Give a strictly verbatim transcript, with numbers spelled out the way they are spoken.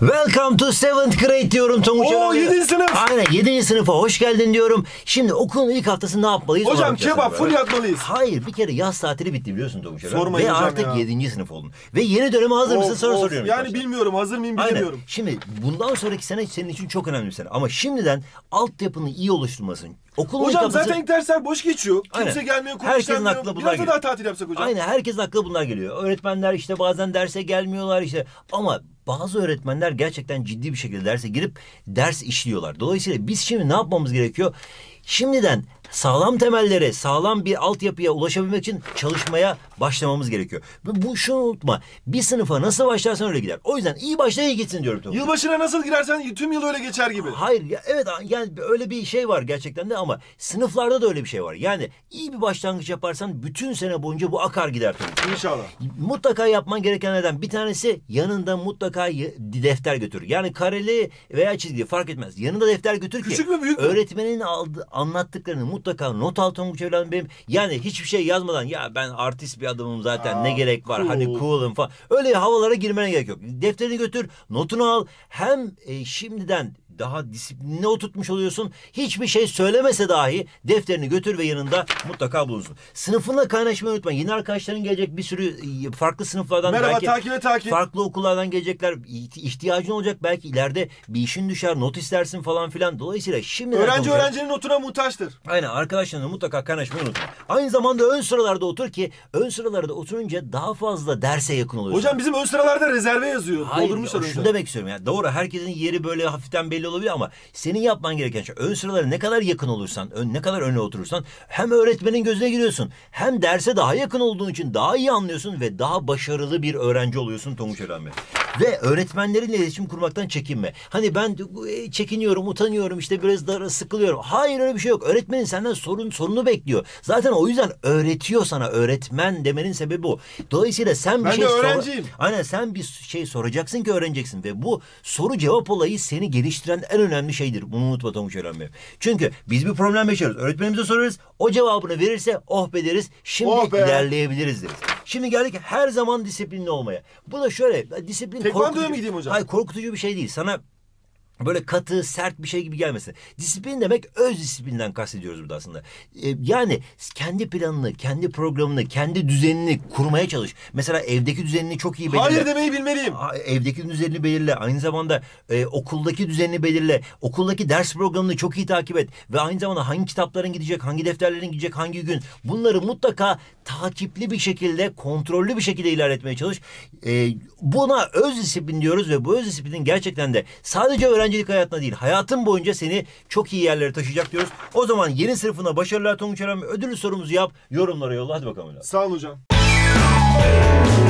Welcome to seventh grade diyorum Tonguç Oo, abi. yedinci sınıf. Aynen yedinci sınıfa hoş geldin diyorum. Şimdi okulun ilk haftası ne yapmalıyız? Hocam kebap full yatmalıyız. Hayır, bir kere yaz tatili bitti biliyorsun Tonguç abi. Sormayın Ve hocam artık ya. yedinci sınıf oldun. Ve yeni döneme hazır mısın? Of, Soru of. soruyorum. Yani arkadaşlar. bilmiyorum, hazır mıyım bilemiyorum. Aynen. Şimdi bundan sonraki sene senin için çok önemli bir sene. Ama şimdiden altyapını iyi oluşturmasın. Okulun Hocam ilk haftası... zaten ilk dersler boş geçiyor. Kimse Aynen. gelmiyor, Herkesin konuşamıyor. aklına bunlar Biraz da geliyor. daha tatil yapsak hocam. Aynen, herkesin aklına bunlar geliyor. Öğretmenler işte bazen derse gelmiyorlar işte. Ama bazı öğretmenler gerçekten ciddi bir şekilde derse girip ders işliyorlar. Dolayısıyla biz şimdi ne yapmamız gerekiyor? Şimdiden sağlam temellere, sağlam bir altyapıya ulaşabilmek için çalışmaya başlamamız gerekiyor. Ve bu şunu unutma. Bir sınıfa nasıl başlarsan öyle gider. O yüzden iyi başla iyi gitsin diyorum. Tabii. Yılbaşına nasıl girersen tüm yıl öyle geçer gibi. Hayır ya, evet yani öyle bir şey var gerçekten de ama sınıflarda da öyle bir şey var. Yani iyi bir başlangıç yaparsan bütün sene boyunca bu akar gider tabii. İnşallah. Mutlaka yapman gerekenlerden bir tanesi yanında mutlaka defter götür. Yani kareli veya çizgili fark etmez. Yanında defter götür ki Küçük mü, büyük mü? öğretmenin aldı, anlattıklarını mutlaka not al Tonguç evladım benim. Yani hiçbir şey yazmadan ya ben artist bir adamım zaten Aa, ne gerek var cool. hani cool'um falan. Öyle havalara girmene gerek yok. Defterini götür, notunu al. Hem e, şimdiden daha disiplinine oturtmuş oluyorsun. Hiçbir şey söylemese dahi defterini götür ve yanında mutlaka bulunsun. Sınıfınla kaynaşmayı unutma. Yeni arkadaşların gelecek, bir sürü farklı sınıflardan. Merhaba, belki takibe takip. farklı okullardan gelecekler. İhtiyacın olacak, belki ileride bir işin düşer, not istersin falan filan. Dolayısıyla şimdi Öğrenci öğrencinin notuna muhtaçtır. aynen, arkadaşlarınla mutlaka kaynaşmayı unutma. Aynı zamanda ön sıralarda otur ki ön sıralarda oturunca daha fazla derse yakın oluyorsun. Hocam bizim ön sıralarda rezerve yazıyor. Hayır, Doldurmuşlar şunu önce. demek istiyorum. Yani doğru, herkesin yeri böyle hafiften belli olabilir ama senin yapman gereken şey ön sıralara ne kadar yakın olursan, ön, ne kadar öne oturursan hem öğretmenin gözüne giriyorsun hem derse daha yakın olduğun için daha iyi anlıyorsun ve daha başarılı bir öğrenci oluyorsun Tonguç Öğrenme. Ve öğretmenlerinle iletişim kurmaktan çekinme. Hani ben çekiniyorum, utanıyorum, işte biraz da sıkılıyorum. Hayır, öyle bir şey yok. Öğretmenin senden sorun sorunu bekliyor. Zaten o yüzden öğretiyor sana. Öğretmen demenin sebebi bu. Dolayısıyla sen bir Ben şey de sor- öğrenciyim. Aynen, sen bir şey soracaksın ki öğreneceksin ve bu soru cevap olayı seni geliştiren en önemli şeydir. Bunu unutma Tonguç Öğrenme. Çünkü biz bir problem yaşarız. Öğretmenimize sorarız. O cevabını verirse oh be deriz. Şimdi Oh be. ilerleyebiliriz deriz. Şimdi geldik her zaman disiplinli olmaya. Bu da şöyle, disiplin Tekvandoya korkutucu- mı gideyim hocam? Hayır, korkutucu bir şey değil. Sana böyle katı, sert bir şey gibi gelmesin. Disiplin demek öz disiplinden kastediyoruz burada aslında. Ee, yani kendi planını, kendi programını, kendi düzenini kurmaya çalış. Mesela evdeki düzenini çok iyi belirle. Hayır demeyi bilmeliyim. A- Evdeki düzenini belirle. Aynı zamanda e, okuldaki düzenini belirle. Okuldaki ders programını çok iyi takip et. Ve aynı zamanda hangi kitapların gidecek, hangi defterlerin gidecek, hangi gün. Bunları mutlaka takipli bir şekilde, kontrollü bir şekilde ilerletmeye çalış. E, buna öz disiplin diyoruz ve bu öz disiplinin gerçekten de sadece öğrencilik hayatına değil, hayatın boyunca seni çok iyi yerlere taşıyacak diyoruz. O zaman yeni sınıfına başarılar Tonguç Öğrenme. Ödüllü sorumuzu yap, yorumlara yolla. Hadi bakalım. Sağ olun hocam.